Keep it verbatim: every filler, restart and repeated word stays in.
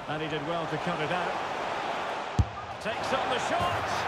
And he did well to cut it out. Takes on the shot.